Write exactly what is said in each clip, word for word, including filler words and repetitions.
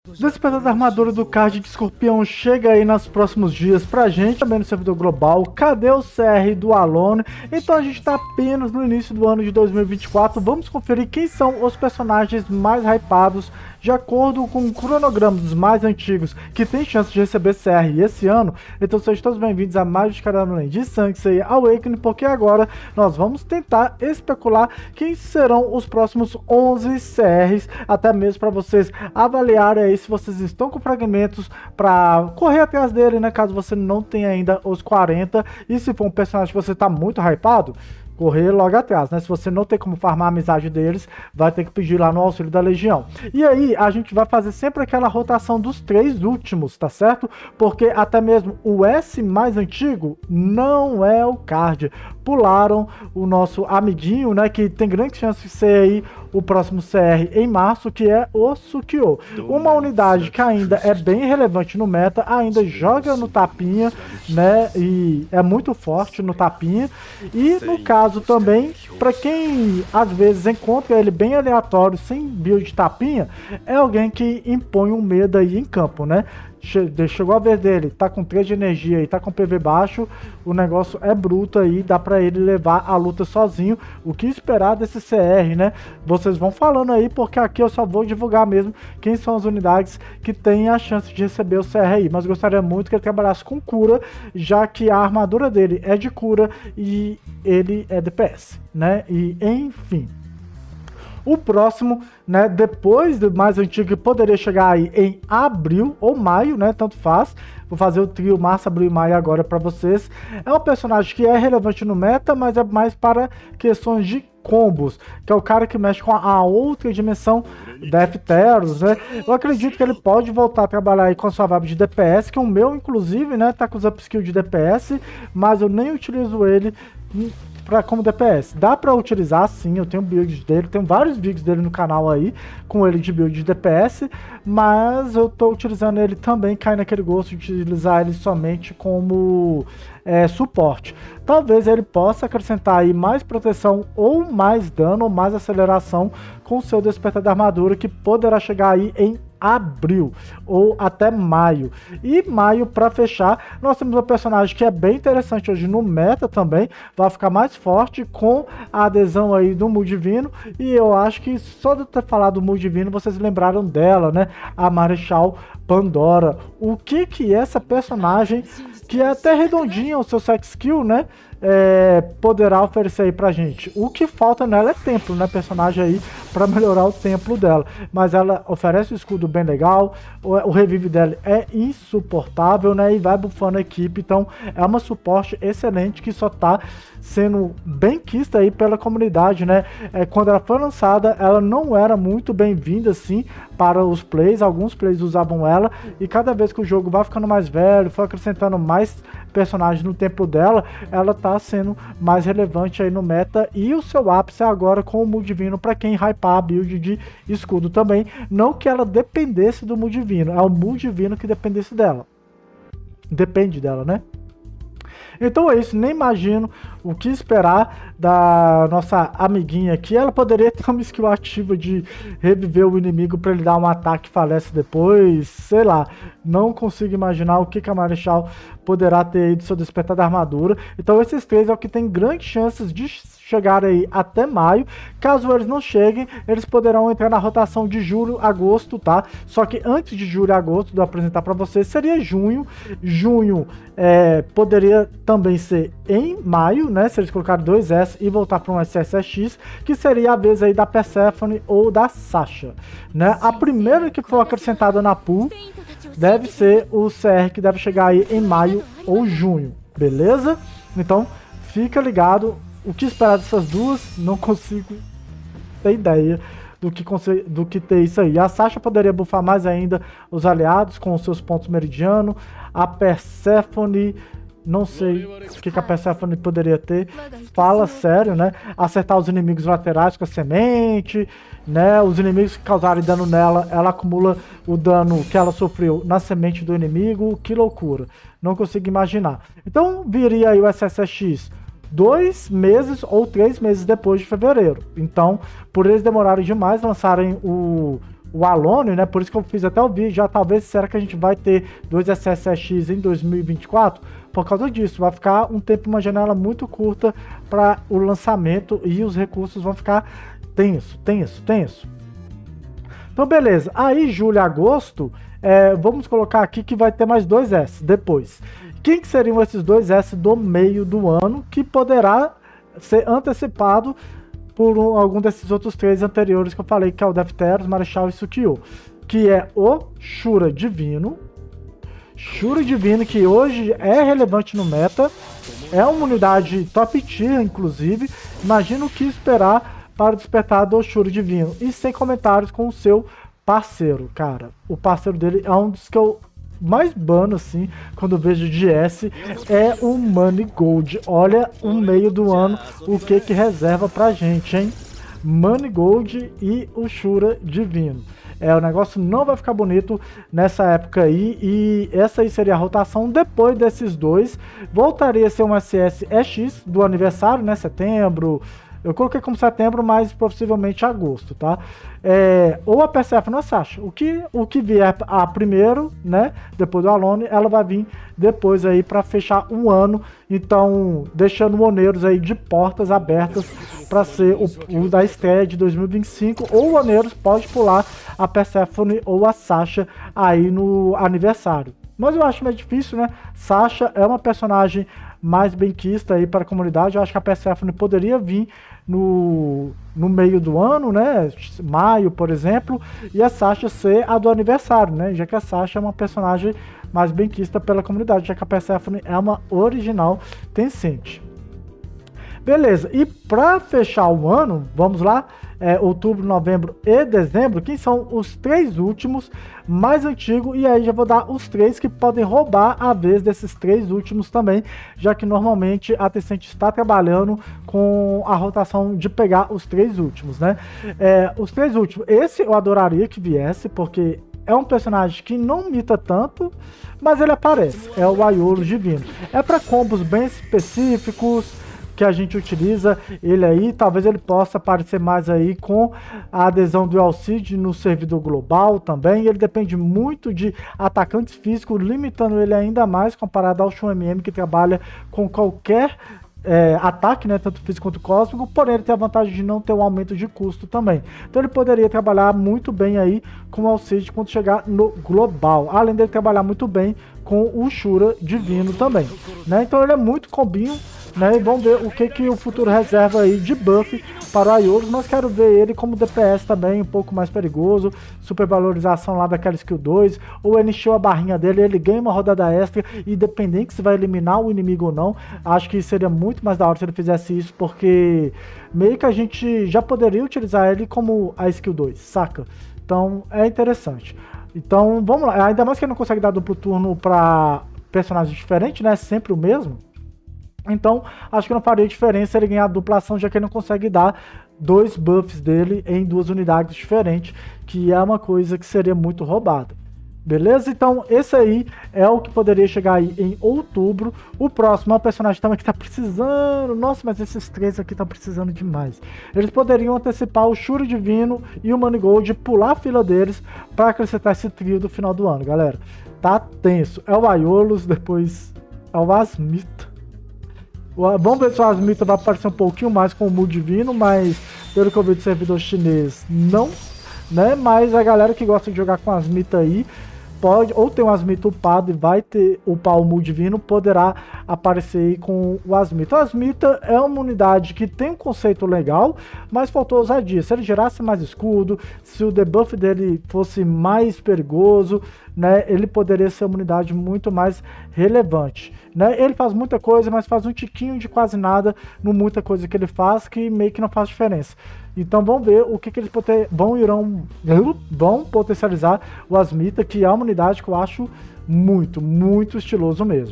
Despertar da armadura do card de escorpião chega aí nos próximos dias pra gente, também no servidor global. Cadê o C R do Alone? Então a gente tá apenas no início do ano de dois mil e vinte e quatro. Vamos conferir quem são os personagens mais hypados de acordo com o cronograma dos mais antigos que tem chance de receber C R esse ano. Então sejam todos bem-vindos a mais um canal de Sansei Awakening, porque agora nós vamos tentar especular quem serão os próximos onze C Rs, até mesmo para vocês avaliarem aí se vocês estão com fragmentos para correr atrás dele, né, caso você não tenha ainda os quarenta, e se for um personagem que você está muito hypado, correr logo atrás, né? Se você não tem como farmar a amizade deles, vai ter que pedir lá no auxílio da Legião. E aí, a gente vai fazer sempre aquela rotação dos três últimos, tá certo? Porque até mesmo o S mais antigo não é o card. Pularam o nosso amiguinho, né? Que tem grande chance de ser aí o próximo C R em março, que é o Sukio. Uma unidade que ainda é bem relevante no meta, ainda joga no tapinha, né? E é muito forte no tapinha. E no caso também, para quem às vezes encontra ele bem aleatório, sem build de tapinha, é alguém que impõe um medo aí em campo, né? Chegou a vez dele, tá com três de energia e tá com P V baixo, o negócio é bruto aí, dá pra ele levar a luta sozinho. O que esperar desse C R, né? Vocês vão falando aí, porque aqui eu só vou divulgar mesmo quem são as unidades que têm a chance de receber o C R aí. Mas gostaria muito que ele trabalhasse com cura, já que a armadura dele é de cura e ele é D P S, né? E enfim. O próximo, né, depois do mais antigo, que poderia chegar aí em abril ou maio, né, tanto faz. Vou fazer o trio março, abril e maio agora para vocês. É um personagem que é relevante no meta, mas é mais para questões de combos, que é o cara que mexe com a outra dimensão Defteros, né? Eu acredito que ele pode voltar a trabalhar aí com a sua vibe de D P S, que o meu, inclusive, né, tá com os upskill de D P S, mas eu nem utilizo ele Pra, como D P S. Dá pra utilizar sim, eu tenho builds dele, tenho vários vídeos dele no canal aí, com ele de build de D P S, mas eu tô utilizando ele também, cai naquele gosto de utilizar ele somente como é, suporte. Talvez ele possa acrescentar aí mais proteção, ou mais dano, ou mais aceleração com o seu despertar da armadura, que poderá chegar aí em abril ou até maio. E maio, para fechar, nós temos um personagem que é bem interessante hoje no meta também, vai ficar mais forte com a adesão aí do Mu Divino, e eu acho que só de eu ter falado do Mu Divino vocês lembraram dela, né? A Marechal Pandora. O que que essa personagem, que é até redondinha o seu sex skill, né? É, poderá oferecer aí pra gente. O que falta nela é templo, né, personagem aí, pra melhorar o templo dela, mas ela oferece um escudo bem legal, o, o revive dela é insuportável, né, e vai bufando a equipe, então é uma suporte excelente que só tá sendo bem quista aí pela comunidade, né. É, quando ela foi lançada, ela não era muito bem-vinda assim para os plays, alguns plays usavam ela, e cada vez que o jogo vai ficando mais velho, foi acrescentando mais personagens no templo dela, ela tá sendo mais relevante aí no meta, e o seu ápice é agora com o Mu Divino para quem hypar a build de escudo também, não que ela dependesse do Mu Divino, é o Mu Divino que dependesse dela, depende dela, né? Então é isso, nem imagino o que esperar da nossa amiguinha aqui. Ela poderia ter uma skill ativa de reviver o inimigo para ele dar um ataque e falece depois, sei lá. Não consigo imaginar o que, que a Marechal poderá ter aí do seu despertar da armadura. Então esses três é o que tem grandes chances de chegar aí até maio. Caso eles não cheguem, eles poderão entrar na rotação de julho, agosto, tá? Só que antes de julho e agosto, de eu apresentar para vocês, seria junho. Junho é, poderia também ser em maio, né? Se eles colocarem dois S e voltar para um S S X, que seria a vez aí da Persephone ou da Sasha, né? A primeira que for acrescentada na pool deve ser o C R, que deve chegar aí em maio ou junho, beleza? Então, fica ligado. O que esperar dessas duas, não consigo ter ideia do que, do que ter isso aí. A Sasha poderia buffar mais ainda os aliados com os seus pontos meridianos. A Persephone, não sei o que, que a Persephone poderia ter. Fala sério, né? Acertar os inimigos laterais com a semente, né? Os inimigos que causarem dano nela, ela acumula o dano que ela sofreu na semente do inimigo. Que loucura. Não consigo imaginar. Então viria aí o S S X dois meses ou três meses depois de fevereiro. Então, por eles demorarem demais lançarem o, o Alone, né? Por isso que eu fiz até o vídeo, já talvez, será que a gente vai ter dois S S X em dois mil e vinte e quatro? Por causa disso, vai ficar um tempo, uma janela muito curta para o lançamento e os recursos vão ficar tenso, tenso, tenso. Então beleza, aí julho e agosto, é, vamos colocar aqui que vai ter mais dois S depois. Quem que seriam esses dois S do meio do ano que poderá ser antecipado por um, algum desses outros três anteriores que eu falei, que é o Defteros, Marechal e Sukiô, que é o Shura Divino. Shura Divino, que hoje é relevante no meta, é uma unidade top tier, inclusive. Imagina o que esperar para o despertar do Shura Divino. E sem comentários com o seu parceiro, cara. O parceiro dele é um dos que eu mais bano, assim, quando eu vejo de S, é o Money Gold. Olha o meio do ano, o que que reserva pra gente, hein? Money Gold e o Shura Divino. É, o negócio não vai ficar bonito nessa época aí, e essa aí seria a rotação depois desses dois. Voltaria a ser um S S E X do aniversário, né, setembro, eu coloquei como setembro, mas possivelmente agosto, tá? É, ou a Persephone ou a Sasha. O que, o que vier a primeiro, né, depois do Alone, ela vai vir depois aí para fechar um ano. Então, deixando o Oneiros aí de portas abertas para ser o, o da estreia de dois mil e vinte e cinco. Ou o Oneiros pode pular a Persephone ou a Sasha aí no aniversário. Mas eu acho mais difícil, né? Sasha é uma personagem mais benquista aí para a comunidade. Eu acho que a Persephone poderia vir no, no meio do ano, né? Maio, por exemplo, e a Sasha ser a do aniversário, né? Já que a Sasha é uma personagem mais benquista pela comunidade, já que a Persephone é uma original Tencent. Beleza, e para fechar o ano, vamos lá, é, outubro, novembro e dezembro, quem são os três últimos mais antigos, e aí já vou dar os três que podem roubar a vez desses três últimos também, já que normalmente a Tencent está trabalhando com a rotação de pegar os três últimos, né? É, os três últimos, esse eu adoraria que viesse, porque é um personagem que não mita tanto, mas ele aparece, é o Aiolo Divino. É para combos bem específicos, que a gente utiliza ele aí, talvez ele possa aparecer mais aí com a adesão do Alcide no servidor global também. Ele depende muito de atacantes físicos, limitando ele ainda mais comparado ao Shun M M, que trabalha com qualquer é, ataque, né, tanto físico quanto cósmico, porém ele tem a vantagem de não ter um aumento de custo também. Então ele poderia trabalhar muito bem aí com o Alcide quando chegar no global, além dele trabalhar muito bem com o Shura Divino também, né? Então ele é muito combinho, né? E vamos ver o que, que o futuro reserva aí de buff para o Aiolos, mas quero ver ele como D P S também, um pouco mais perigoso, supervalorização lá daquela skill dois, ou ele encheu a barrinha dele, ele ganha uma rodada extra, independente se vai eliminar o inimigo ou não. Acho que seria muito mais da hora se ele fizesse isso, porque meio que a gente já poderia utilizar ele como a skill dois, saca? Então é interessante. Então vamos lá, ainda mais que ele não consegue dar duplo turno para personagens diferentes, né? Sempre o mesmo. Então, acho que não faria diferença ele ganhar a duplação, já que ele não consegue dar dois buffs dele em duas unidades diferentes, que é uma coisa que seria muito roubada. Beleza? Então, esse aí é o que poderia chegar aí em outubro. O próximo é um personagem também que tá precisando. Nossa, mas esses três aqui estão precisando demais. Eles poderiam antecipar o Shura Divino e o Money Gold, pular a fila deles para acrescentar esse trio do final do ano, galera. Tá tenso. É o Aiolos, depois é o Asmita. Vamos ver se o Asmita vai aparecer um pouquinho mais com o Mu Divino, mas pelo que eu vi do servidor chinês, não, né? Mas a galera que gosta de jogar com Asmita aí, pode, ou tem um Asmita upado e vai ter upar o Mu Divino, poderá aparecer aí com o Asmita. O Asmita é uma unidade que tem um conceito legal, mas faltou ousadia. Se ele gerasse mais escudo, se o debuff dele fosse mais perigoso, né, ele poderia ser uma unidade muito mais relevante, né? Ele faz muita coisa, mas faz um tiquinho de quase nada no muita coisa que ele faz, que meio que não faz diferença. Então vamos ver o que, que eles vão, irão, vão potencializar o Asmita, que é uma unidade que eu acho muito, muito estiloso mesmo.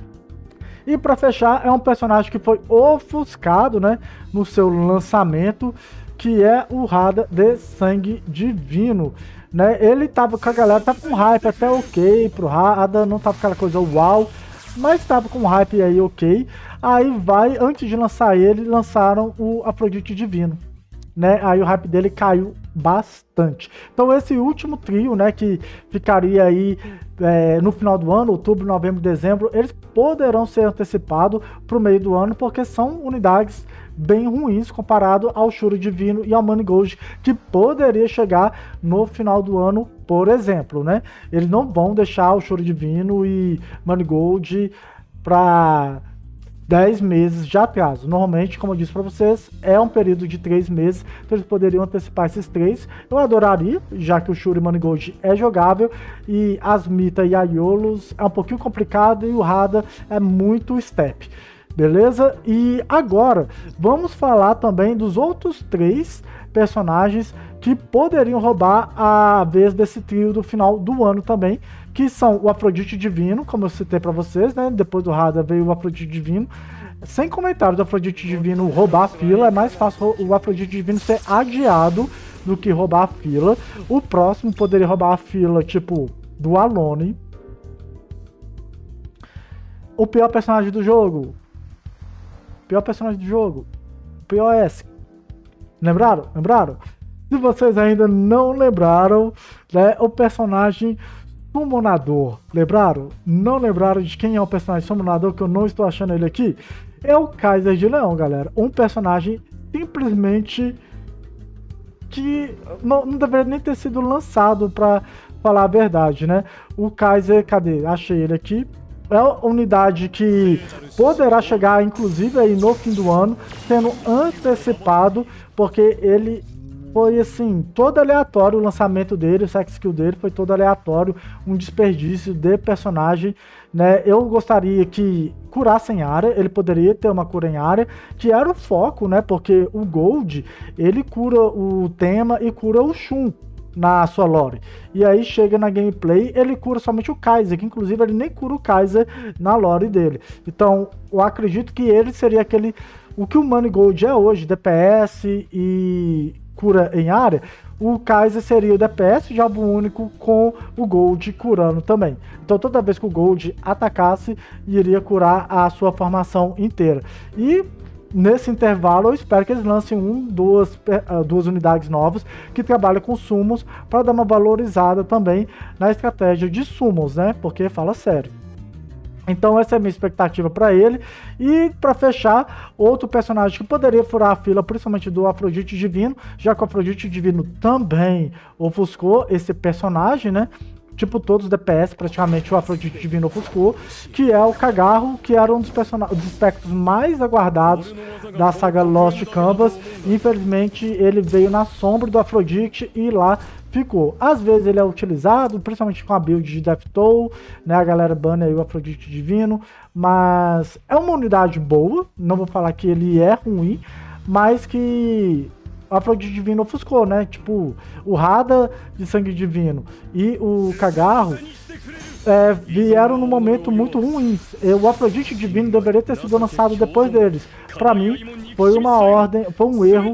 E para fechar, é um personagem que foi ofuscado, né, no seu lançamento, que é o Rada de Sangue Divino. Né? Ele tava com a galera, tava com hype até ok pro Rada, não tava aquela coisa uau, mas tava com hype aí ok. Aí vai, antes de lançar ele, lançaram o Afrodite Divino. né, aí o hype dele caiu bastante. Então esse último trio, né, que ficaria aí é, no final do ano, outubro, novembro, dezembro, eles poderão ser antecipados para o meio do ano, porque são unidades bem ruins comparado ao Shuro Divino e ao Manigold, que poderia chegar no final do ano, por exemplo, né? Eles não vão deixar o Shuro Divino e Manigold para dez meses de atraso. Normalmente, como eu disse para vocês, é um período de três meses, então eles poderiam antecipar esses três. Eu adoraria, já que o Shuro e Manigold é jogável, e as Mita e Aiolos é um pouquinho complicado, e o Hada é muito step. Beleza? E agora, vamos falar também dos outros três personagens que poderiam roubar a vez desse trio do final do ano também, que são o Afrodite Divino, como eu citei para vocês, né? Depois do Hada veio o Afrodite Divino. Sem comentários, o Afrodite Divino roubar a fila, é mais fácil o Afrodite Divino ser adiado do que roubar a fila. O próximo poderia roubar a fila, tipo, do Alone. O pior personagem do jogo. Pior personagem do jogo. P O S. Lembraram? Lembraram? Se vocês ainda não lembraram, né, o personagem Summonador. Lembraram? Não lembraram de quem é o personagem Summonador, que eu não estou achando ele aqui? É o Kaiser de Leão, galera. Um personagem simplesmente que não, não deveria nem ter sido lançado, para falar a verdade, né? O Kaiser, cadê? Achei ele aqui. É uma unidade que poderá chegar, inclusive, aí no fim do ano, sendo antecipado, porque ele foi, assim, todo aleatório o lançamento dele, o sex skill dele foi todo aleatório, um desperdício de personagem, né? Eu gostaria que curassem área, ele poderia ter uma cura em área, que era o foco, né? Porque o Gold, ele cura o tema e cura o Shun na sua lore. E aí chega na gameplay, ele cura somente o Kaiser, que inclusive ele nem cura o Kaiser na lore dele. Então, eu acredito que ele seria aquele, o que o Manigold é hoje, D P S e cura em área, o Kaiser seria o D P S de alvo único com o Gold curando também. Então toda vez que o Gold atacasse, iria curar a sua formação inteira. E nesse intervalo, eu espero que eles lancem um, duas, duas unidades novas que trabalham com summons para dar uma valorizada também na estratégia de summons, né? Porque fala sério. Então essa é a minha expectativa para ele. E para fechar, outro personagem que poderia furar a fila, principalmente do Afrodite Divino, já que o Afrodite Divino também ofuscou esse personagem, né? Tipo todos os D P S, praticamente o Afrodite Divino ofuscou, que é o Cagarro, que era um dos, dos aspectos mais aguardados da saga Lost Canvas. Infelizmente ele veio na sombra do Afrodite e lá ficou. Às vezes ele é utilizado, principalmente com a build de Death Toll, né? A galera bane aí o Afrodite Divino, mas é uma unidade boa, não vou falar que ele é ruim, mas que o Afrodite Divino ofuscou, né? Tipo, o Hada de Sangue Divino e o Cagarro é, vieram num momento muito ruim. O Afrodite Divino deveria ter sido lançado depois deles. Pra mim, foi uma ordem, foi um erro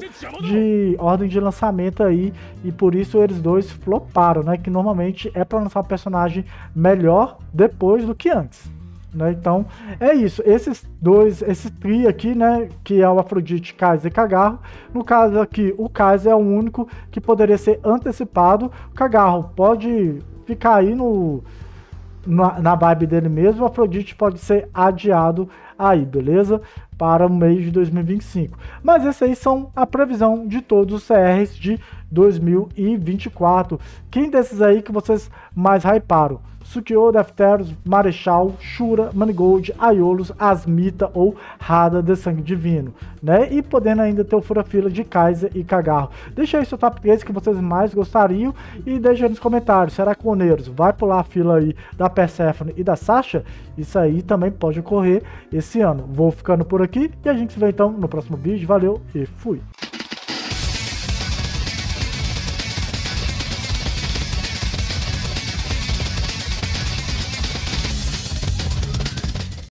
de ordem de lançamento aí, e por isso eles dois floparam, né? Que normalmente é pra lançar um personagem melhor depois do que antes. Né? Então é isso, esses dois, esse trio aqui, né, que é o Afrodite, Kaiser e Cagarro. No caso aqui, o Kaiser é o único que poderia ser antecipado. O Cagarro pode ficar aí no, na, na vibe dele mesmo, o Afrodite pode ser adiado aí, beleza? Para o mês de dois mil e vinte e cinco. Mas esses aí são a previsão de todos os C Rs de dois mil e vinte e quatro. Quem desses aí que vocês mais hyparam? Sukiô, Defteros, Marechal, Shura, Manigold, Aiolos, Asmita ou Hada de Sangue Divino, né? E podendo ainda ter o fura-fila de Kaiser e Cagarro. Deixa aí seu top três que vocês mais gostariam e deixa aí nos comentários. Será que o Oneiros vai pular a fila aí da Persephone e da Sasha? Isso aí também pode ocorrer esse ano. Vou ficando por aqui e a gente se vê então no próximo vídeo. Valeu e fui!